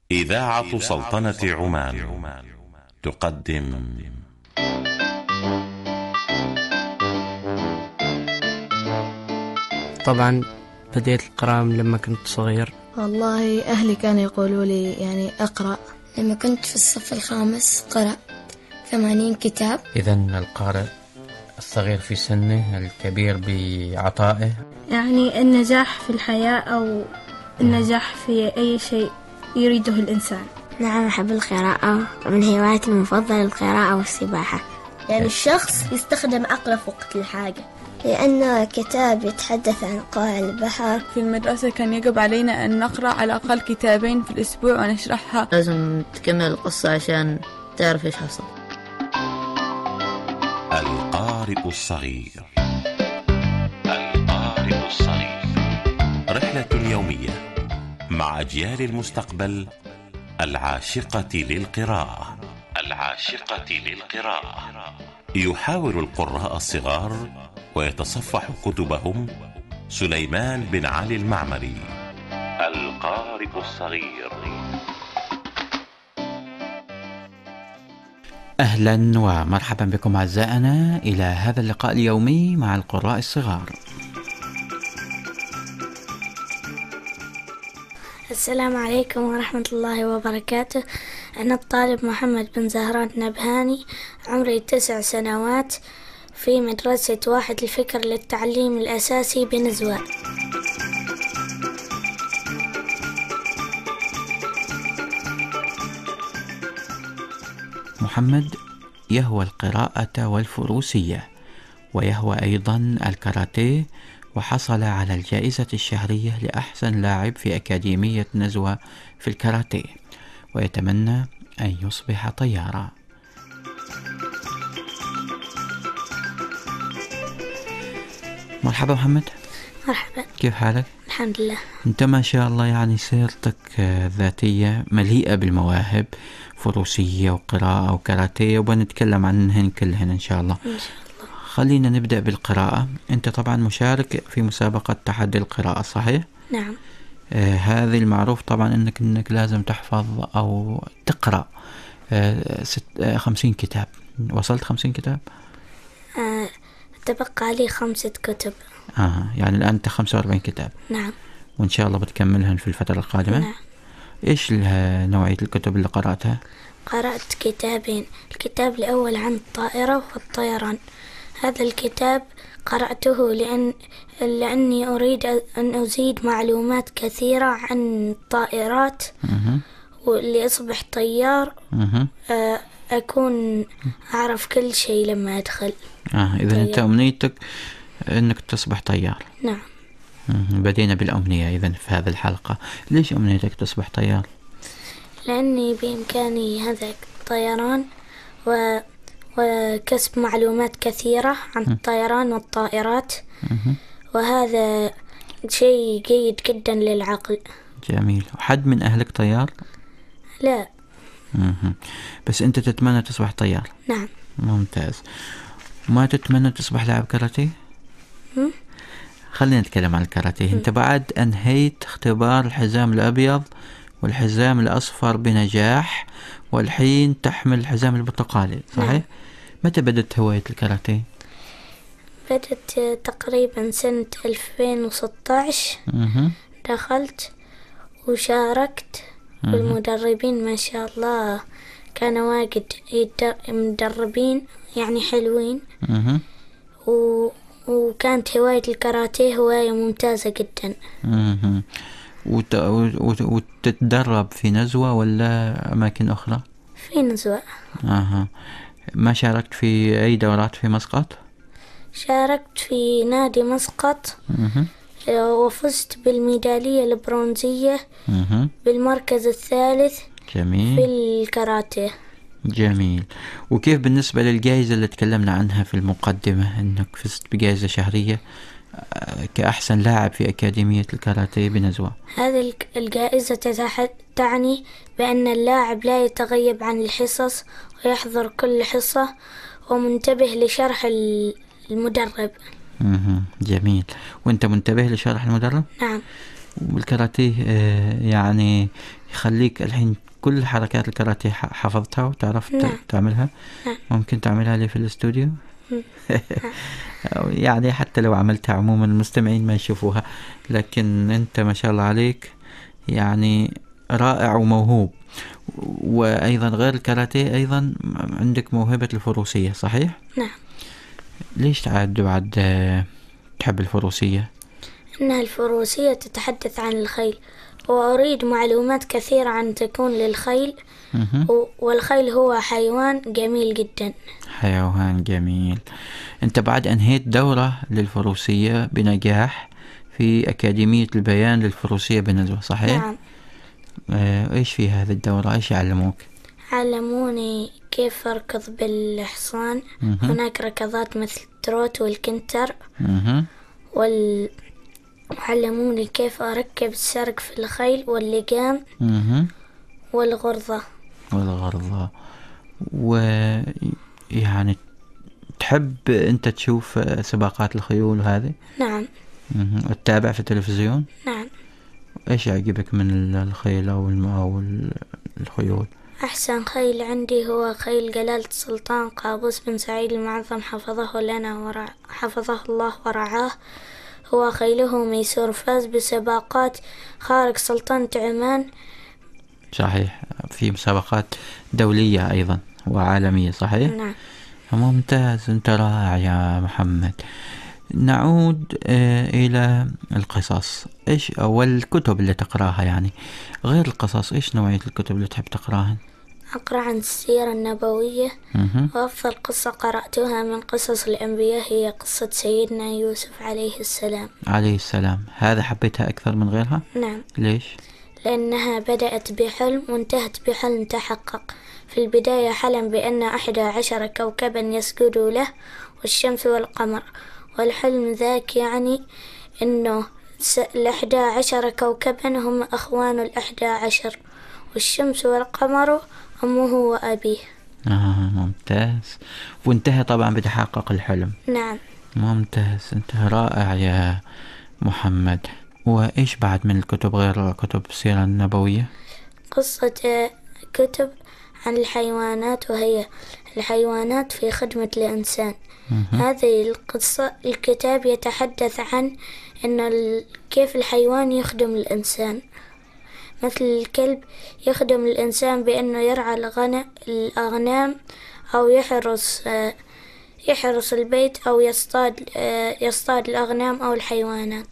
إذاعة سلطنة عمان تقدم طبعا بديت القراءة لما كنت صغير. والله أهلي كانوا يقولوا لي يعني أقرأ. لما كنت في الصف الخامس قرأت 80 كتاب. إذن القارئ الصغير في سنه الكبير بعطائه. يعني النجاح في الحياة أو النجاح في أي شيء يريده الإنسان. نعم، أحب القراءة، من هواياتي المفضلة القراءة والسباحة. يعني الشخص يستخدم عقله في وقت الحاجة، لأنه كتاب يتحدث عن قاع البحر. في المدرسة كان يجب علينا أن نقرأ على الأقل كتابين في الأسبوع ونشرحها. لازم تكمل القصة عشان تعرف إيش حصل. القارئ الصغير. القارئ الصغير، رحلة يومية مع أجيال المستقبل العاشقة للقراءة. العاشقة للقراءة. يحاور القراء الصغار ويتصفح كتبهم سليمان بن علي المعمري. القارئ الصغير. أهلا ومرحبا بكم أعزائنا إلى هذا اللقاء اليومي مع القراء الصغار. السلام عليكم ورحمة الله وبركاته. أنا الطالب محمد بن زهران نبهاني، عمري 9 سنوات، في مدرسة واحد الفكر للتعليم الأساسي بنزوة. محمد يهوى القراءة والفروسية، ويهوى أيضا الكاراتيه، وحصل على الجائزة الشهرية لأحسن لاعب في أكاديمية نزوة في الكاراتيه، ويتمنى أن يصبح طيارا. مرحبا محمد. مرحبا. كيف حالك؟ الحمد لله. أنت ما شاء الله يعني سيرتك ذاتية مليئة بالمواهب، فروسية وقراءة وكاراتيه، وبنتكلم عنهن كلهن إن شاء الله. إن شاء الله. خلينا نبدأ بالقراءة. أنت طبعا مشارك في مسابقة تحدي القراءة، صحيح؟ نعم. هذه المعروف طبعا أنك لازم تحفظ أو تقرأ 50 كتاب. وصلت 50 كتاب؟ تبقى لي 5 كتب. يعني الآن أنت 45 كتاب. نعم. وإن شاء الله بتكملهن في الفترة القادمة. نعم. إيش نوعية الكتب اللي قرأتها؟ قرأت كتابين. الكتاب الأول عن الطائرة والطيران. هذا الكتاب قرأته لأني أريد أن أزيد معلومات كثيرة عن الطائرات، ولأصبح طيار أكون أعرف كل شيء لما أدخل. إذا أنت أمنيتك أنك تصبح طيار. نعم. بدينا بالأمنية إذن في هذه الحلقة. ليش أمنيتك تصبح طيار؟ لأني بإمكاني هذا الطيران وكسب معلومات كثيرة عن الطيران والطائرات، وهذا شيء جيد جدا للعقل. جميل. وحد من أهلك طيار؟ لا. بس أنت تتمنى تصبح طيار؟ نعم. ممتاز. ما تتمنى تصبح لاعب كاراتيه؟ خلينا نتكلم عن الكاراتيه. أنت بعد أنهيت اختبار الحزام الأبيض والحزام الأصفر بنجاح، والحين تحمل الحزام البرتقالي، صحيح؟ نعم. متى بدأت هواية الكاراتيه؟ بدأت تقريبا سنة 2016. دخلت وشاركت، والمدربين ما شاء الله كانوا واجد مدربين يعني حلوين. وكانت هواية الكاراتيه هواية ممتازة جدا. وتتدرب في نزوة ولا أماكن أخرى؟ في نزوة. ما شاركت في أي دورات في مسقط؟ شاركت في نادي مسقط، وفزت بالميدالية البرونزية بالمركز الثالث. جميل. في الكاراتيه. جميل. وكيف بالنسبة للجائزة اللي تكلمنا عنها في المقدمة، أنك فزت بجائزة شهرية كأحسن لاعب في أكاديمية الكاراتيه بنزوة؟ هذه الجائزة تعني بأن اللاعب لا يتغيب عن الحصص ويحضر كل حصة ومنتبه لشرح المدرب. جميل. وأنت منتبه لشرح المدرب؟ نعم. والكاراتيه يعني يخليك الحين كل حركات الكاراتيه حفظتها وتعرف تعملها؟ ممكن تعملها لي في الاستوديو؟ يعني حتى لو عملتها عموما المستمعين ما يشوفوها، لكن أنت ما شاء الله عليك يعني رائع وموهوب. وأيضا غير الكاراتيه أيضا عندك موهبة الفروسية، صحيح؟ نعم. ليش بعد تحب الفروسية؟ إن الفروسية تتحدث عن الخيل، وأريد معلومات كثيرة عن تكون للخيل. والخيل هو حيوان جميل جدا. حيوان جميل. أنت بعد أنهيت دورة للفروسية بنجاح في أكاديمية البيان للفروسية بنزوة، صحيح؟ نعم. إيش في هذه الدورة؟ إيش علموك؟ علموني كيف أركض بالحصان. هناك ركضات مثل التروت والكنتر. وعلموني كيف أركب السرق في الخيل واللجام والغرضة. ويعني تحب أنت تشوف سباقات الخيول هذه؟ نعم. وتتابع في التلفزيون؟ نعم. إيش يعجبك من الخيل أو الخيول؟ أحسن خيل عندي هو خيل جلالة السلطان قابوس بن سعيد المعظم حفظه الله ورعاه. هو خيله ميسور، فاز بسباقات خارج سلطنة عمان. صحيح، في مسابقات دولية أيضا وعالمية، صحيح؟ نعم. ممتاز، أنت رائع يا محمد. نعود إلى القصص. إيش أول الكتب اللي تقرأها؟ يعني غير القصص إيش نوعية الكتب اللي تحب تقرأها؟ أقرأ عن السيرة النبوية. وأفضل قصة قرأتها من قصص الأنبياء هي قصة سيدنا يوسف عليه السلام. هذا حبيتها أكثر من غيرها؟ نعم. ليش؟ لأنها بدأت بحلم وانتهت بحلم تحقق. في البداية حلم بأن 11 كوكبا يسجدوا له والشمس والقمر، والحلم ذاك يعني أنه 11 كوكبا هم أخوان 11، والشمس والقمر أمه وأبيه. ممتاز. وانتهى طبعا بتحقق الحلم. نعم. ممتاز، انت رائع يا محمد. وإيش بعد من الكتب غير كتب السيرة النبوية؟ قصة كتب عن الحيوانات، وهي الحيوانات في خدمة الإنسان. هذه القصة الكتاب يتحدث عن إن كيف الحيوان يخدم الإنسان، مثل الكلب يخدم الإنسان بأنه يرعى الأغنام أو يحرس البيت أو يصطاد الأغنام أو الحيوانات.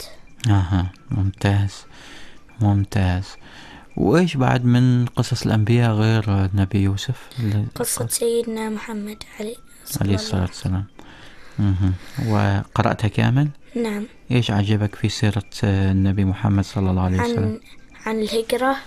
ممتاز. وإيش بعد من قصص الأنبياء غير النبي يوسف؟ قصة سيدنا محمد عليه الصلاة والسلام. وقرأتها كامل؟ نعم. إيش عجبك في سيرة النبي محمد صلى الله عليه وسلم؟ عن الهجرة.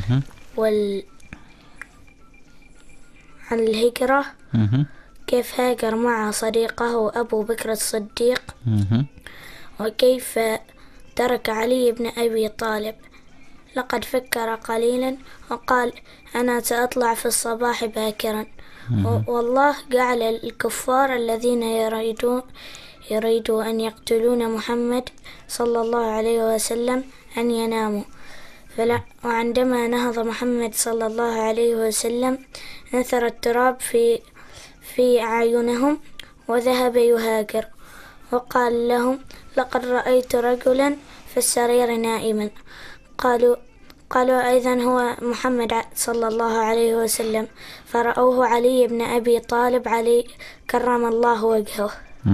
عن الهجرة. كيف هاجر مع صديقه أبو بكر الصديق. وكيف ترك علي بن أبي طالب. لقد فكر قليلا وقال: أنا سأطلع في الصباح باكرا. والله جعل الكفار الذين يريدوا أن يقتلون محمد صلى الله عليه وسلم أن يناموا. وعندما نهض محمد صلى الله عليه وسلم نثر التراب في أعينهم وذهب يهاجر، وقال لهم: لقد رأيت رجلا في السرير نائما. قالوا أيضا هو محمد صلى الله عليه وسلم، فرأوه علي بن أبي طالب عليه كرم الله وجهه.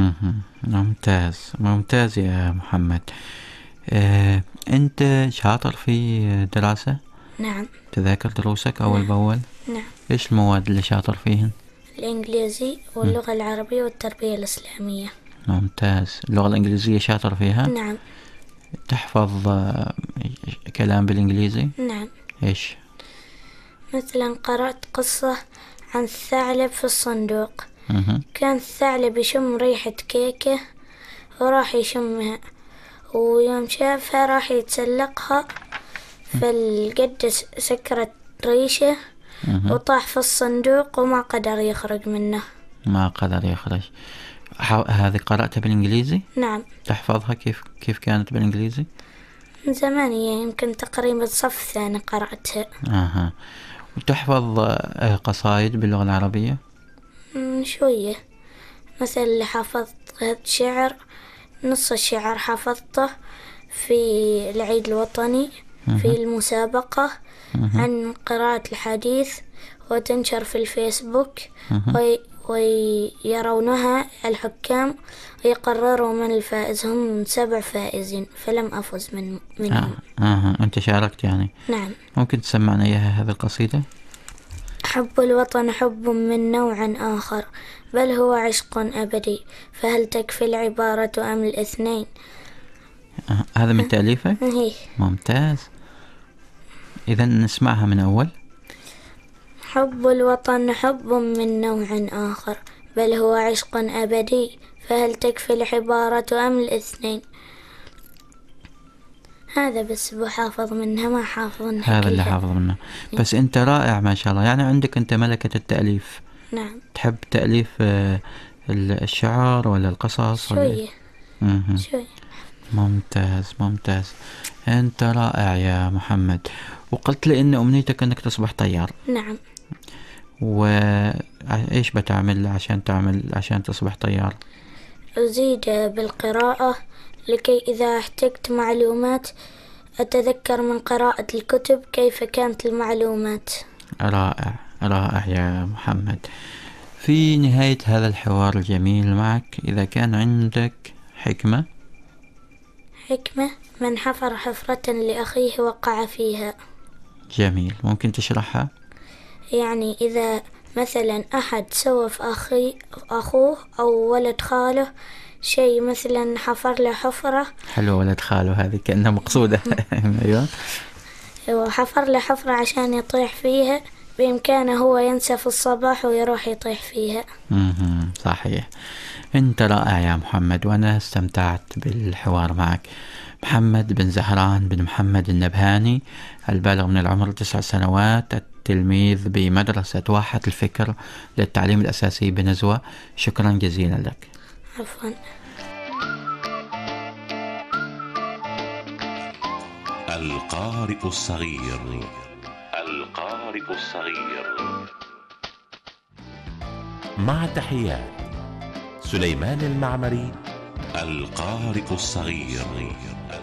ممتاز يا محمد. أنت شاطر في دراسة؟ نعم. تذاكر دروسك أول بأول؟ نعم. إيش المواد اللي شاطر فيهن؟ الإنجليزي واللغة العربية والتربية الإسلامية. ممتاز. اللغة الإنجليزية شاطر فيها؟ نعم. تحفظ كلام بالإنجليزي؟ نعم. إيش؟ مثلا قرأت قصة عن الثعلب في الصندوق. كان الثعلب يشم ريحة كيكة وراح يشمها، ويوم شافها راح يتسلقها، فالقد سكرت ريشه وطاح في الصندوق وما قدر يخرج منه. هذه قرأتها بالإنجليزي؟ نعم. تحفظها كيف كانت بالإنجليزي؟ من زمان، يمكن تقريبا صف ثاني قرأتها. وتحفظ قصائد باللغة العربية؟ شوية، مثلا حفظت شعر، نص الشعر حفظته في العيد الوطني في المسابقة عن قراءة الحديث، وتنشر في الفيسبوك ويرونها الحكام ويقرروا من الفائز. هم 7 فائزين فلم أفز منهم. أنت شاركت يعني؟ نعم. ممكن تسمعنا إياها هذه القصيدة؟ حب الوطن حب من نوع آخر، بل هو عشق أبدي، فهل تكفي العبارة أم الاثنين؟ هذا من تأليفك؟ هي. ممتاز. إذا نسمعها من أول. حب الوطن حب من نوع آخر، بل هو عشق أبدي، فهل تكفي العبارة أم الاثنين؟ هذا بس بحافظ منها، ما حافظ منها هذا كلها. اللي حافظ منها. بس أنت رائع ما شاء الله، يعني عندك أنت ملكة التأليف. نعم. تحب تأليف الشعر ولا القصص؟ شوية. شوية. ممتاز ممتاز. أنت رائع يا محمد. وقلت لي إن أمنيتك أنك تصبح طيار. نعم. وإيش بتعمل عشان تصبح طيار؟ أزيد بالقراءة لكي إذا احتجت معلومات أتذكر من قراءة الكتب كيف كانت المعلومات. رائع رائع يا محمد. في نهاية هذا الحوار الجميل معك، إذا كان عندك حكمة. من حفر حفرة لأخيه وقع فيها. جميل، ممكن تشرحها؟ يعني إذا مثلا أحد سوى في أخوه أو ولد خاله شيء، مثلا حفر له حفرة. حلو، ولد خاله هذه كأنها مقصودة. أيوة، حفر له حفرة عشان يطيح فيها، بإمكانه هو ينسى في الصباح ويروح يطيح فيها. صحيح. أنت رائع يا محمد، وأنا استمتعت بالحوار معك. محمد بن زهران بن محمد النبهاني، البالغ من العمر 9 سنوات، التلميذ بمدرسة واحة الفكر للتعليم الأساسي بنزوة. شكرا جزيلا لك. عفوا. القارئ الصغير. القارئ الصغير. مع تحيات سليمان المعمري. القارئ الصغير.